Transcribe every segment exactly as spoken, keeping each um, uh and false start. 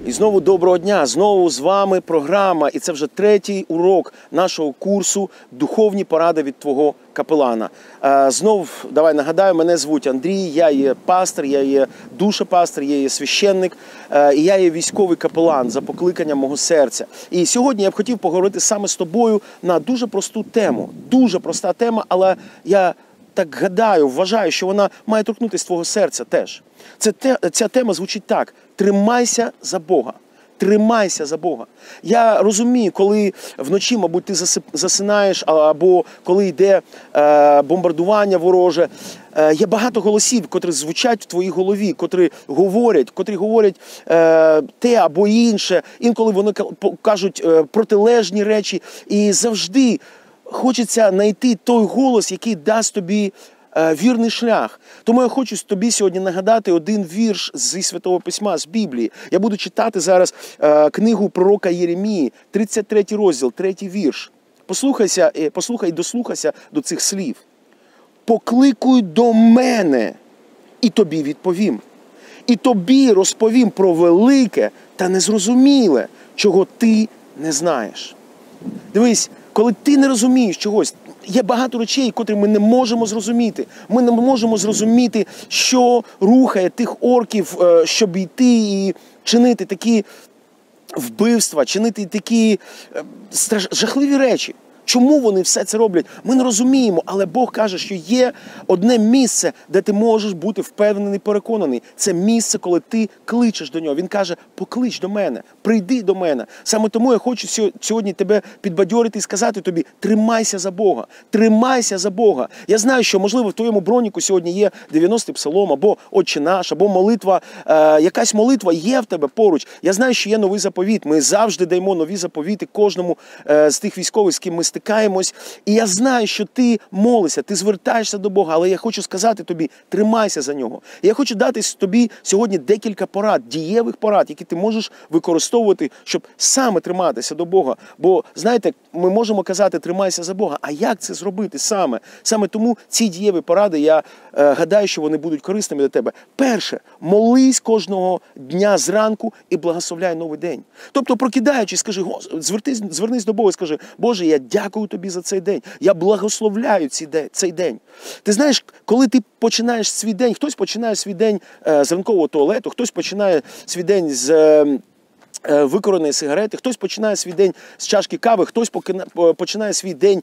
І знову доброго дня, знову з вами програма, і це вже третій урок нашого курсу «Духовні поради від твого капелана». Знов, давай нагадаю, мене звуть Андрій, я є пастор, я є душепастор, я є священник, і я є військовий капелан за покликанням мого серця. І сьогодні я б хотів поговорити саме з тобою на дуже просту тему, дуже проста тема, але я так гадаю, вважаю, що вона має торкнутися твого серця теж. Це те, ця тема звучить так: тримайся за Бога. Тримайся за Бога. Я розумію, коли вночі, мабуть, ти засинаєш, або коли йде е, бомбардування вороже, е, є багато голосів, котрі звучать в твоїй голові, котрі говорять, котрі говорять е, те або інше. Інколи вони кажуть е, протилежні речі. І завжди хочеться знайти той голос, який дасть тобі вірний шлях. Тому я хочу тобі сьогодні нагадати один вірш зі Святого Письма, з Біблії. Я буду читати зараз е, книгу пророка Єремії, тридцять третій розділ, третій вірш. Послухайся, послухай і дослухайся до цих слів. «Покликуй до мене, і тобі відповім. І тобі розповім про велике та незрозуміле, чого ти не знаєш». Дивись, коли ти не розумієш чогось, є багато речей, котрі ми не можемо зрозуміти. Ми не можемо зрозуміти, що рухає тих орків, щоб йти і чинити такі вбивства, чинити такі жахливі речі. Чому вони все це роблять? Ми не розуміємо, але Бог каже, що є одне місце, де ти можеш бути впевнений, переконаний. Це місце, коли ти кличеш до нього. Він каже: поклич до мене, прийди до мене. Саме тому я хочу сьогодні тебе підбадьорити і сказати тобі: тримайся за Бога, тримайся за Бога. Я знаю, що, можливо, в твоєму броніку сьогодні є дев'яностий псалом, або Отче наш, або молитва, е, якась молитва є в тебе поруч. Я знаю, що є новий заповіт. Ми завжди даємо нові заповіти кожному е, з тих військових, з ким ми стикаємося. І я знаю, що ти молишся, ти звертаєшся до Бога, але я хочу сказати тобі: тримайся за нього. І я хочу дати тобі сьогодні декілька порад, дієвих порад, які ти можеш використовувати, щоб саме триматися до Бога. Бо, знаєте, ми можемо казати: тримайся за Бога, а як це зробити саме? Саме тому ці дієві поради, я е, гадаю, що вони будуть корисними для тебе. Перше, молись кожного дня зранку і благословляй новий день. Тобто, прокидаючись, скажи, звернись, звернись до Бога і скажи: Боже, я дякую тобі за цей день. Я благословляю цей день. Ти знаєш, коли ти починаєш свій день, хтось починає свій день з ранкового туалету, хтось починає свій день з викуреної сигарети, хтось починає свій день з чашки кави, хтось починає свій день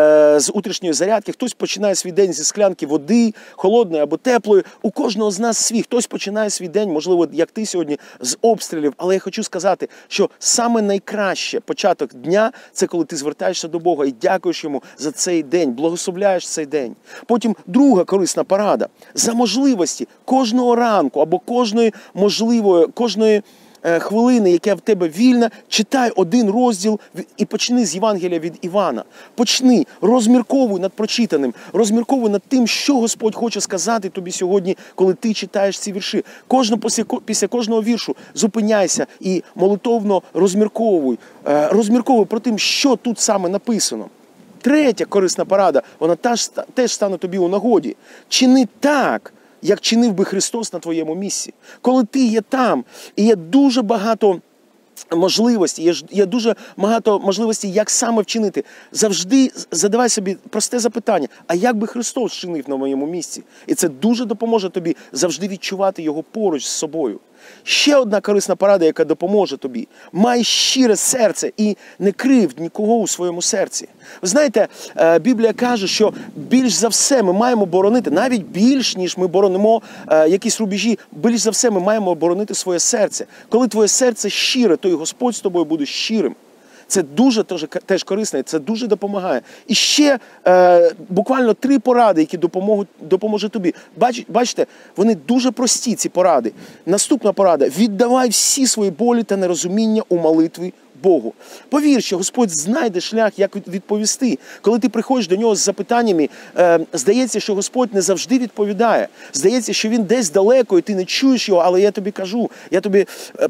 з утрішньої зарядки, хтось починає свій день зі склянки води, холодної або теплої. У кожного з нас свій. Хтось починає свій день, можливо, як ти сьогодні, з обстрілів. Але я хочу сказати, що саме найкраще початок дня – це коли ти звертаєшся до Бога і дякуєш Йому за цей день, благословляєш цей день. Потім друга корисна порада. За можливості кожного ранку або кожної можливої, кожної хвилини, яка в тебе вільна, читай один розділ і почни з Євангелія від Івана. Почни, розмірковуй над прочитаним, розмірковуй над тим, що Господь хоче сказати тобі сьогодні, коли ти читаєш ці вірші. Кожна, після, після кожного віршу зупиняйся і молитовно розмірковуй. Розмірковуй про тим, що тут саме написано. Третя корисна порада, вона теж, теж стане тобі у нагоді. Чини так, як чинив би Христос на твоєму місці. Коли ти є там, і є дуже багато можливостей, є, є дуже багато можливостей, як саме вчинити, завжди задавай собі просте запитання: а як би Христос чинив на моєму місці? І це дуже допоможе тобі завжди відчувати Його поруч з собою. Ще одна корисна порада, яка допоможе тобі: май щире серце і не кривд нікого у своєму серці. Ви знаєте, Біблія каже, що більш за все ми маємо боронити, навіть більш, ніж ми боронимо якісь рубежі, більш за все ми маємо боронити своє серце. Коли твоє серце щире, то і Господь з тобою буде щирим. Це дуже теж, теж корисно, і це дуже допомагає. І ще е, буквально три поради, які допоможуть, допоможуть тобі. Бач, бачите, вони дуже прості, ці поради. Наступна порада: віддавай всі свої болі та нерозуміння у молитві Богу. Повір, що Господь знайде шлях, як відповісти. Коли ти приходиш до Нього з запитаннями, е, здається, що Господь не завжди відповідає. Здається, що Він десь далеко, і ти не чуєш Його, але я тобі кажу, я тобі... Е,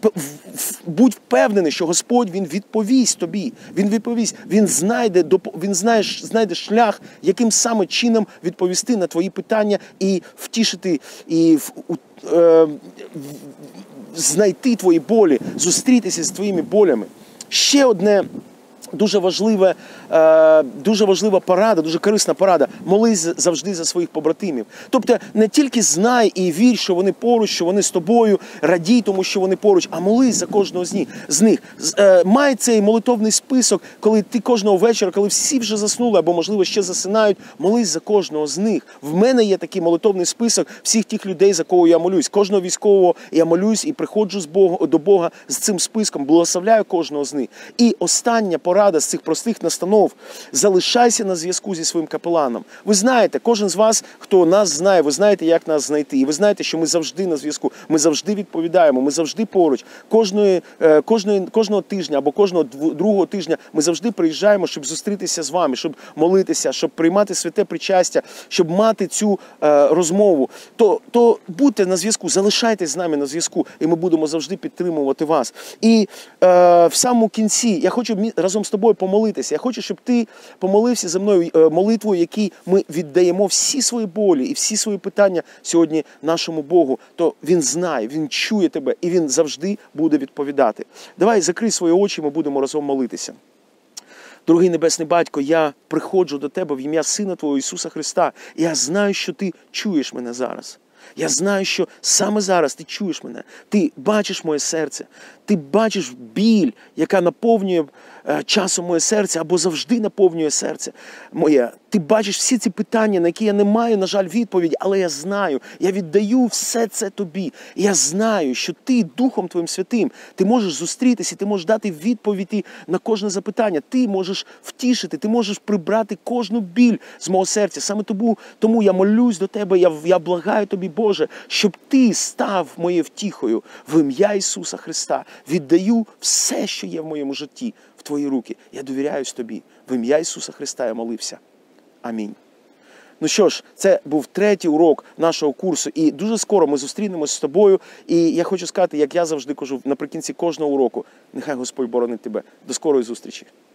будь впевнений, що Господь, Він відповість тобі. Він відповість. Він знайде, він знає, знайде шлях, яким саме чином відповісти на твої питання і втішити, і е, знайти твої болі, зустрітися з твоїми болями. Ще одне дуже важливе, дуже важлива порада, дуже корисна порада. Молись завжди за своїх побратимів. Тобто не тільки знай і вір, що вони поруч, що вони з тобою, радій тому, що вони поруч, а молись за кожного з них. З них. Май цей молитовний список, коли ти кожного вечора, коли всі вже заснули, або, можливо, ще засинають, молись за кожного з них. В мене є такий молитовний список всіх тих людей, за кого я молюсь. Кожного військового я молюсь і приходжу з Бога, до Бога з цим списком, благословляю кожного з них. І остання порада з цих простих настанов: залишайся на зв'язку зі своїм капеланом. Ви знаєте, кожен з вас, хто нас знає, ви знаєте, як нас знайти. І ви знаєте, що ми завжди на зв'язку, ми завжди відповідаємо, ми завжди поруч. Кожної, кожної, кожного тижня або кожного другого тижня ми завжди приїжджаємо, щоб зустрітися з вами, щоб молитися, щоб приймати святе причастя, щоб мати цю е, розмову. То, то будьте на зв'язку, залишайтесь з нами на зв'язку, і ми будемо завжди підтримувати вас. І е, в самому кінці я хочу разом з тобою помолитися. Я хочу, щоб ти помолився за мною молитвою, якій ми віддаємо всі свої болі і всі свої питання сьогодні нашому Богу. То Він знає, Він чує тебе і Він завжди буде відповідати. Давай закрий свої очі, ми будемо разом молитися. Дорогий Небесний Батько, я приходжу до Тебе в ім'я Сина Твого Ісуса Христа. І я знаю, що Ти чуєш мене зараз. Я знаю, що саме зараз Ти чуєш мене. Ти бачиш моє серце. Ти бачиш біль, яка наповнює е, часом моє серце або завжди наповнює серце моє. Ти бачиш всі ці питання, на які я не маю, на жаль, відповіді, але я знаю, я віддаю все це Тобі. Я знаю, що Ти Духом Твоїм Святим, Ти можеш зустрітися, Ти можеш дати відповіді на кожне запитання. Ти можеш втішити, Ти можеш прибрати кожну біль з мого серця. Саме тому, тому я молюсь до Тебе, я, я благаю Тобі, Боже, щоб Ти став моєю втіхою в ім'я Ісуса Христа. Віддаю все, що є в моєму житті, в Твої руки. Я довіряюсь Тобі. В ім'я Ісуса Христа я молився. Амінь. Ну що ж, це був третій урок нашого курсу, і дуже скоро ми зустрінемось з тобою. І я хочу сказати, як я завжди кажу наприкінці кожного уроку: нехай Господь боронить тебе. До скорої зустрічі.